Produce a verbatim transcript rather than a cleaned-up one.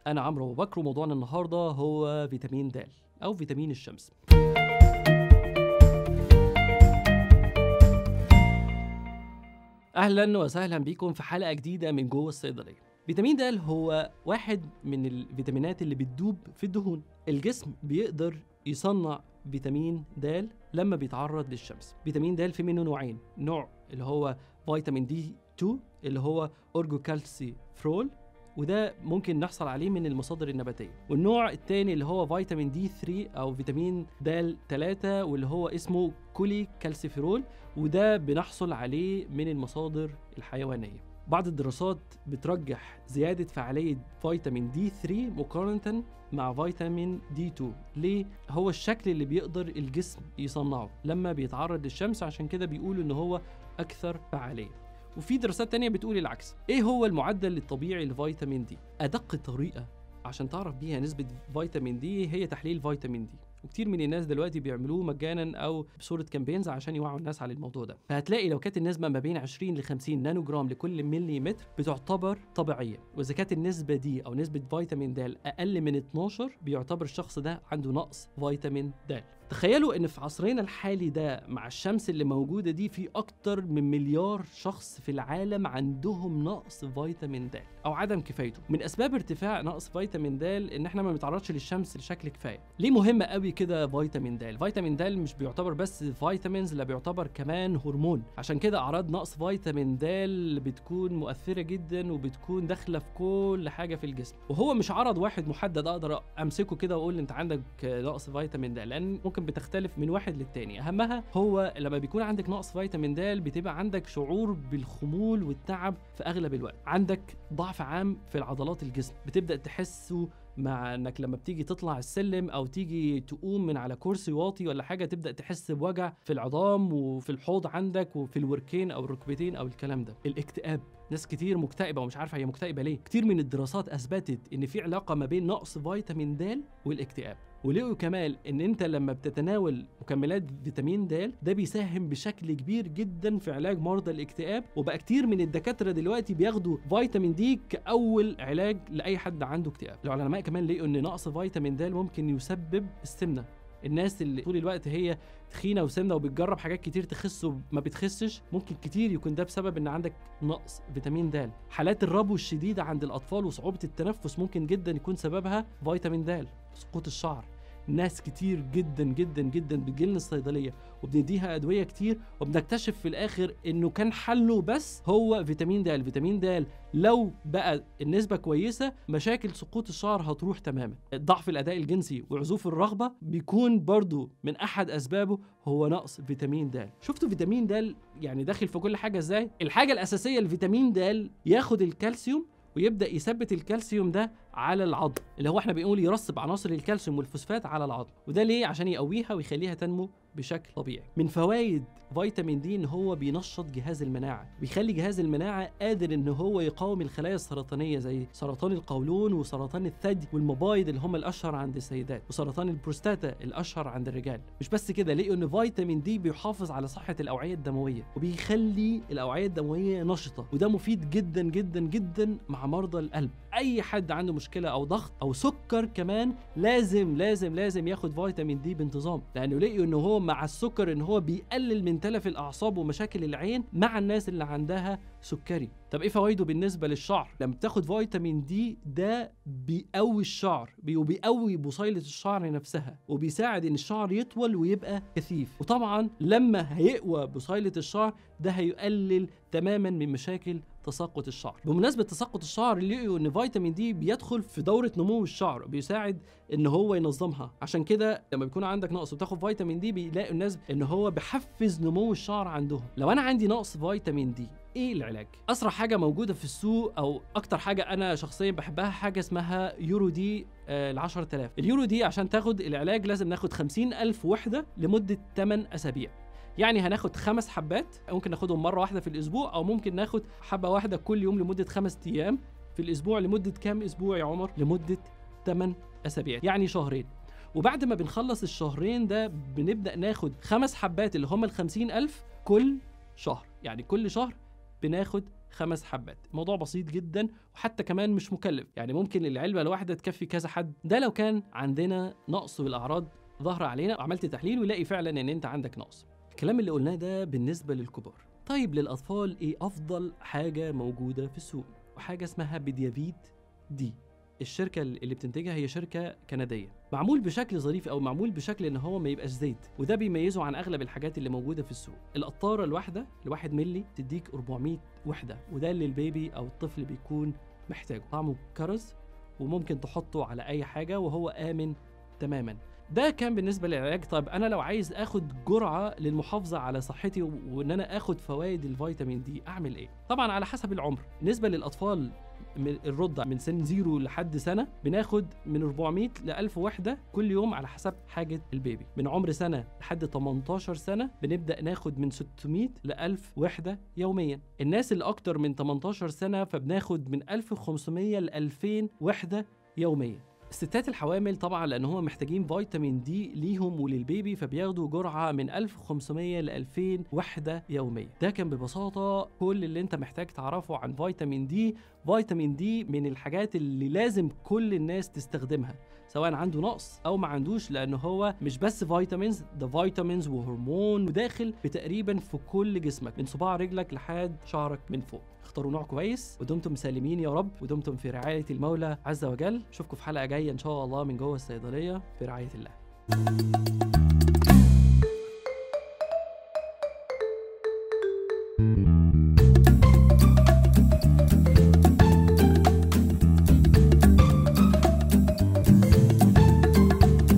أنا عمرو أبو بكر، وموضوعنا النهاردة هو فيتامين د أو فيتامين الشمس. أهلا وسهلا بكم في حلقة جديدة من جوه الصيدلية. فيتامين د هو واحد من الفيتامينات اللي بتدوب في الدهون. الجسم بيقدر يصنع فيتامين د لما بيتعرض للشمس. فيتامين د في منه نوعين، نوع اللي هو فيتامين دي اتنين اللي هو اورجوكالسيفرول، وده ممكن نحصل عليه من المصادر النباتية، والنوع الثاني اللي هو فيتامين دي ثلاثة أو فيتامين د ثلاثة واللي هو اسمه كولي كالسيفيرول، وده بنحصل عليه من المصادر الحيوانية. بعض الدراسات بترجح زيادة فعالية فيتامين دي ثلاثة مقارنة مع فيتامين دي اتنين. ليه؟ هو الشكل اللي بيقدر الجسم يصنعه لما بيتعرض للشمس، عشان كده بيقولوا إن هو أكثر فعالية. وفي دراسات تانية بتقول العكس. ايه هو المعدل الطبيعي لفيتامين دي؟ ادق طريقة عشان تعرف بيها نسبة فيتامين دي هي تحليل فيتامين دي، وكتير من الناس دلوقتي بيعملوه مجانا او بصورة كامبينز عشان يوعوا الناس على الموضوع ده. فهتلاقي لو كانت النسبة ما بين عشرين ل خمسين نانو جرام لكل ملي متر بتعتبر طبيعية، واذا كانت النسبة دي او نسبة فيتامين د اقل من اتناشر بيعتبر الشخص ده عنده نقص فيتامين د. تخيلوا ان في عصرنا الحالي ده مع الشمس اللي موجودة دي في اكتر من مليار شخص في العالم عندهم نقص فيتامين د او عدم كفايته. من اسباب ارتفاع نقص فيتامين د ان احنا ما بنتعرضش للشمس بشكل كفاية. ليه مهم قوي كده فيتامين د؟ فيتامين د مش بيعتبر بس فيتامينز، لا بيعتبر كمان هرمون. عشان كده اعراض نقص فيتامين د بتكون مؤثرة جدا وبتكون داخلة في كل حاجة في الجسم، وهو مش عرض واحد محدد اقدر امسكه كده واقول انت عندك نقص فيتامين د، لان ممكن بتختلف من واحد للتاني. اهمها هو لما بيكون عندك نقص فيتامين د بتبقى عندك شعور بالخمول والتعب في اغلب الوقت، عندك ضعف عام في العضلات الجسم، بتبدا تحسه مع انك لما بتيجي تطلع السلم او تيجي تقوم من على كرسي واطي ولا حاجه تبدا تحس بوجع في العظام وفي الحوض عندك وفي الوركين او الركبتين او الكلام ده. الاكتئاب، ناس كتير مكتئبه ومش عارفه هي مكتئبه ليه. كتير من الدراسات اثبتت ان في علاقه ما بين نقص فيتامين د والاكتئاب، ولقوا كمان ان انت لما بتتناول مكملات فيتامين د ده بيساهم بشكل كبير جدا في علاج مرضى الاكتئاب، وبقى كتير من الدكاتره دلوقتي بياخدوا فيتامين دي كاول علاج لاي حد عنده اكتئاب. العلماء كمان لقوا ان نقص فيتامين د ممكن يسبب السمنه. الناس اللي طول الوقت هي تخينه وسمنه وبتجرب حاجات كتير تخس وما بتخسش، ممكن كتير يكون ده بسبب ان عندك نقص فيتامين د. حالات الربو الشديده عند الاطفال وصعوبه التنفس ممكن جدا يكون سببها فيتامين د. سقوط الشعر، ناس كتير جدا جدا جدا بتجيلنا الصيدليه وبنديها ادويه كتير وبنكتشف في الاخر انه كان حله بس هو فيتامين د. الفيتامين د لو بقى النسبه كويسه مشاكل سقوط الشعر هتروح تماما. ضعف الاداء الجنسي وعزوف الرغبه بيكون برضو من احد اسبابه هو نقص فيتامين د. شفتوا فيتامين د يعني داخل في كل حاجه ازاي؟ الحاجه الاساسيه لفيتامين د ياخد الكالسيوم ويبدأ يثبت الكالسيوم ده على العظم، اللي هو احنا بنقول يرسب عناصر الكالسيوم والفوسفات على العظم، وده ليه؟ عشان يقويها ويخليها تنمو بشكل طبيعي. من فوائد فيتامين دي ان هو بينشط جهاز المناعه، بيخلي جهاز المناعه قادر ان هو يقاوم الخلايا السرطانيه زي سرطان القولون وسرطان الثدي والمبايض اللي هم الاشهر عند السيدات، وسرطان البروستاتا الاشهر عند الرجال. مش بس كده، لقوا ان فيتامين دي بيحافظ على صحه الاوعيه الدمويه وبيخلي الاوعيه الدمويه نشطه، وده مفيد جدا جدا جدا مع مرضى القلب. اي حد عنده مشكله او ضغط او سكر كمان لازم لازم لازم ياخد فيتامين دي بانتظام، لانه لقوا ان هو مع السكر ان هو بيقلل من تلف الاعصاب ومشاكل العين مع الناس اللي عندها سكري. طب ايه فوائده بالنسبه للشعر؟ لما بتاخد فيتامين دي ده بيقوي الشعر، وبيقوي بصيله الشعر نفسها، وبيساعد ان الشعر يطول ويبقى كثيف. وطبعا لما هيقوى بصيله الشعر ده هيقلل تماما من مشاكل تساقط الشعر. بمناسبه تساقط الشعر، لقوا ان فيتامين دي بيدخل في دوره نمو الشعر، بيساعد ان هو ينظمها. عشان كده لما بيكون عندك نقص وتاخد فيتامين دي بيلاقوا الناس ان هو بيحفز نمو الشعر عندهم. لو انا عندي نقص فيتامين دي ايه العلاج؟ اسرع حاجه موجوده في السوق او اكتر حاجه انا شخصيا بحبها حاجه اسمها يورو دي ال عشرة آلاف. اليورو دي عشان تاخد العلاج لازم ناخد خمسين ألف وحده لمده ثمانية اسابيع. يعني هناخد خمس حبات، ممكن ناخدهم مره واحده في الاسبوع، او ممكن ناخد حبه واحده كل يوم لمده خمس ايام في الاسبوع. لمده كام اسبوع يا عمر؟ لمده ثمانية اسابيع، يعني شهرين. وبعد ما بنخلص الشهرين ده بنبدا ناخد خمس حبات اللي هم ال خمسين ألف كل شهر، يعني كل شهر بناخد خمس حبات. الموضوع بسيط جدا وحتى كمان مش مكلف، يعني ممكن العلبة الواحدة تكفي كذا حد. ده لو كان عندنا نقص والأعراض ظهر علينا وعملت تحليل ويلاقي فعلا ان انت عندك نقص. الكلام اللي قلناه ده بالنسبة للكبار. طيب للأطفال ايه أفضل حاجة موجودة في السوق؟ وحاجة اسمها بيديافيت دي. الشركة اللي بتنتجها هي شركة كندية، معمول بشكل ظريف أو معمول بشكل إن هو ما يبقاش زيت، وده بيميزه عن أغلب الحاجات اللي موجودة في السوق. القطارة الواحدة الواحد ملي تديك أربعمية وحدة، وده اللي البيبي أو الطفل بيكون محتاجه. طعمه كرز وممكن تحطه على أي حاجة وهو آمن تماما. ده كان بالنسبة للعلاج. طيب أنا لو عايز أخد جرعة للمحافظة على صحتي وإن أنا أخد فوائد الفيتامين دي أعمل إيه؟ طبعا على حسب العمر. بالنسبة للأطفال من الرضع من سن زيرو لحد سنة بناخد من أربعمية ل ألف وحدة كل يوم على حسب حاجة البيبي. من عمر سنة لحد تمنتاشر سنة بنبدأ ناخد من ستمية ل ألف وحدة يوميا. الناس اللي أكتر من تمنتاشر سنة فبناخد من ألف وخمسمية ل ألفين وحدة يوميا. الستات الحوامل طبعا لان هم محتاجين فيتامين دي ليهم وللبيبي فبياخدوا جرعه من ألف وخمسمية ل ألفين وحده يوميا. ده كان ببساطه كل اللي انت محتاج تعرفه عن فيتامين دي. فيتامين دي من الحاجات اللي لازم كل الناس تستخدمها سواء عنده نقص او ما عندوش، لان هو مش بس فيتامينز، ده فيتامينز وهرمون وداخل في تقريبا في كل جسمك من صباع رجلك لحد شعرك من فوق. اختاروا نوع كويس ودمتم سالمين يا رب، ودمتم في رعاية المولى عز وجل. اشوفكم في حلقة جاية ان شاء الله من جوه الصيدلية في رعاية الله.